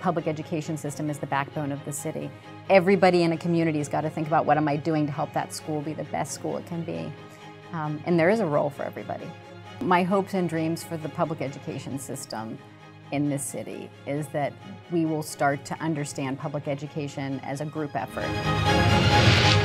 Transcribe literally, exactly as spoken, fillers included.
public education system is the backbone of the city. Everybody in a community has got to think about, what am I doing to help that school be the best school it can be? Um, and there is a role for everybody. My hopes and dreams for the public education system in this city is that we will start to understand public education as a group effort.